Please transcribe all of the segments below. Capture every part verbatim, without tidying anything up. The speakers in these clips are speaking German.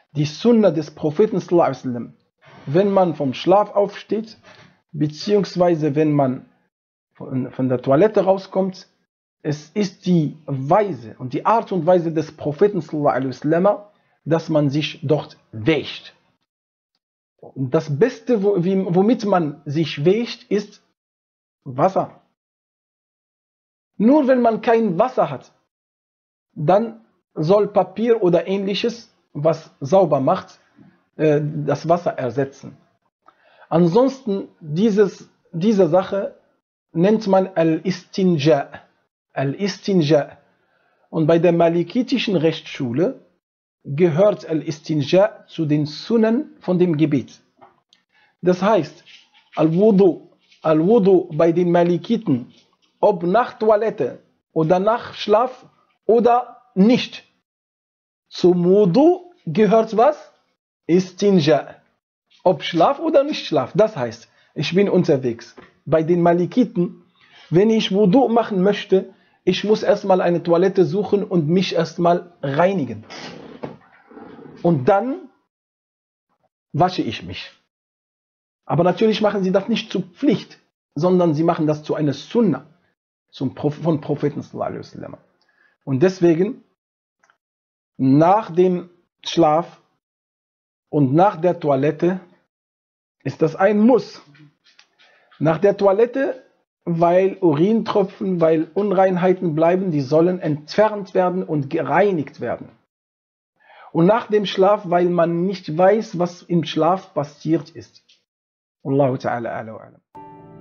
die Sunna des Propheten sallallahu alaihi wasallam, wenn man vom Schlaf aufsteht, beziehungsweise wenn man von, von der Toilette rauskommt, es ist die Weise und die Art und Weise des Propheten sallallahu alaihi wasallam, dass man sich dort wäscht. Und das Beste, womit man sich wäscht, ist Wasser. Nur wenn man kein Wasser hat, dann soll Papier oder ähnliches, was sauber macht, das Wasser ersetzen. Ansonsten, dieses, diese Sache nennt man Al-Istinja. Al-Istinja. Und bei der malikitischen Rechtsschule gehört Al-Istinja zu den Sunnen von dem Gebet. Das heißt, Al-Wudu, Al-Wudu bei den Malikiten, ob nach Toilette oder nach Schlaf oder nicht. Zum Wudu gehört was? Istinja. Ob Schlaf oder nicht Schlaf. Das heißt, ich bin unterwegs. Bei den Malikiten, wenn ich Wudu machen möchte, ich muss erstmal eine Toilette suchen und mich erstmal reinigen. Und dann wasche ich mich. Aber natürlich machen sie das nicht zur Pflicht, sondern sie machen das zu einer Sunna zum Pro von Propheten sallallahu alaihi wasallam. Und deswegen, nach dem Schlaf und nach der Toilette ist das ein Muss. Nach der Toilette, weil Urintropfen, weil Unreinheiten bleiben, die sollen entfernt werden und gereinigt werden. Und nach dem Schlaf, weil man nicht weiß, was im Schlaf passiert ist. Allahu ta'ala ala wa alam.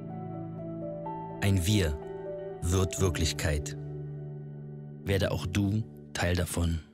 Ein Wir wird Wirklichkeit. Werde auch du Teil davon.